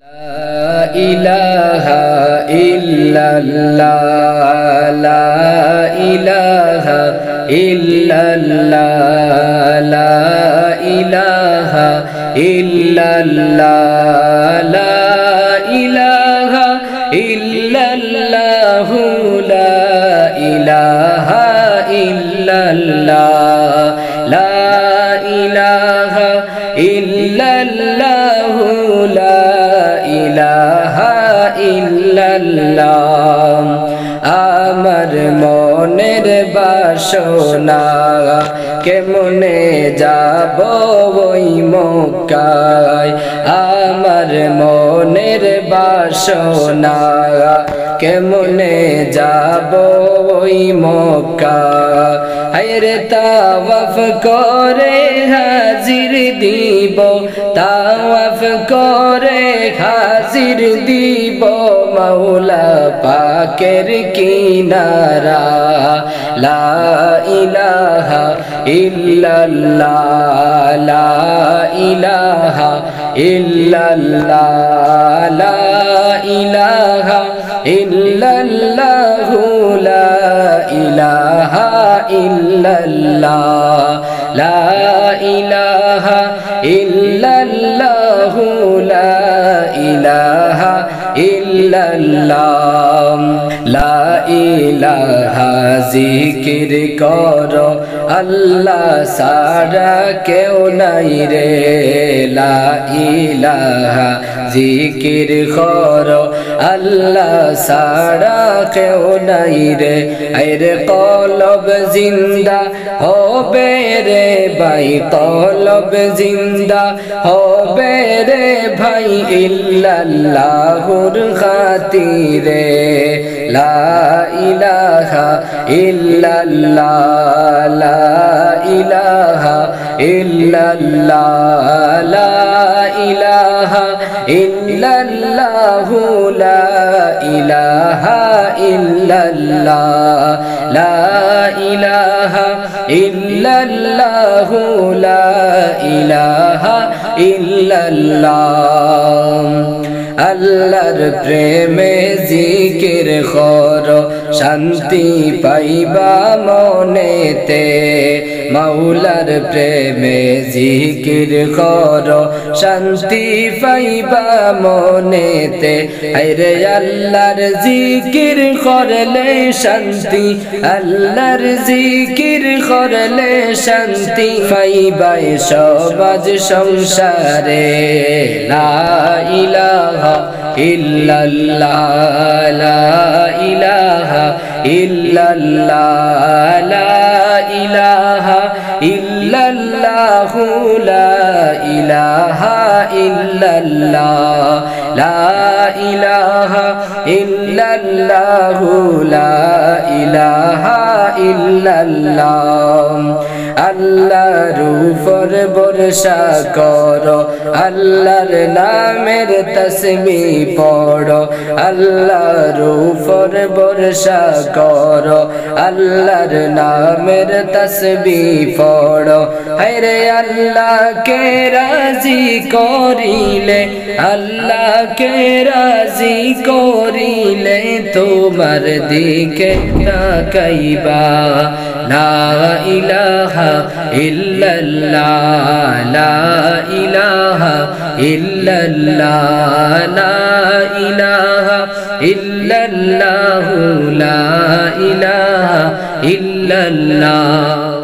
ইলাহা ইল্লাল্লাহ লা ইলাহা ইল্লাল্লাহ লা ইলাহা ইল্লাল্লাহ লা ইলাহা ইল্লাল্লাহ লা ইলাহা ইল্লাল্লাহ লা ইলাহা ইল্লাল্লাহ লা ইলাহা ইল্লাল্লাহ আমার মনের বাসনা কেমনে যাব ওই মক্কায় আমার মনের বাসনা কেমনে যাব ওই মক্কায় হায়রে তাওয়াফ করে হাজির দিব তাওয়াফ করে হাজির দিব মাওলা পাকের কিনারা লা ইলাহা ইল্লাল্লাহ লা ইলাহা ইল্লাল্লাহ লা ইলাহা ইল্লাল্লাহ লা ইলাহা ইল্লাল্লাহ লা ইলাহা ইল্লাল্লাহ লা ইলাহা ইল্লাল্লাহ লা ইলাহা জিকির করো আল্লাহ সারা কেউ নাই রে লা ইলাহা জিকির করো আল্লাহ সারা কেউ নাই রে আরে কলব জিন্দা হবে রে ভাই কলব জিন্দা হবে রে ভাই ইল্লাল্লাহুর খাতিরে লা ইলাহা ইল্লাল্লাহ লা ইলাহা ইল্লাল্লাহ লা ইলাহা ইল্লাল্লাহ লা ইলাহা ইল্লাল্লাহ লা ইলাহা ইল্লাল্লাহ লা ইলাহা ইল্লাল্লাহ আল্লাহর প্রেমে জিকির করো শান্তি পাইবা মনেতে মাওলার প্রেমে জিকির করো শান্তি পাইবা মনেতে আরে আল্লাহর জিকির করলে শান্তি আল্লাহর জিকির করলে শান্তি পাইবা সমাজ সংসারে লা ইলাহা ইল্লাল্লাহ লা ইলাহা ইল্লাল্লাহ লা ইলাহা ইল্লাল্লাহ লা ইলাহা ইল্লাল্লাহ লা ইলাহা ইল্লাল্লাহ লা ইলাহা ইল্লাল্লাহ আল্লাহর উপর ভরসা করো আল্লাহর নামের তাসবিহ পড়ো আল্লাহর উপর ভরসা করো আল্লাহর নামের তাসবিহ পড়ো হায়রে আল্লাহকে রাজি করিলে আল্লাহকে রাজি করিলে তোমার দিকে তাকাইবা লা ইলাহা ইল্লাল্লাহ লা ইলাহা ইল্লাল্লাহ লা ইলাহা ইল্লাল্লাহ লা ইলাহা ইল্লাল্লাহ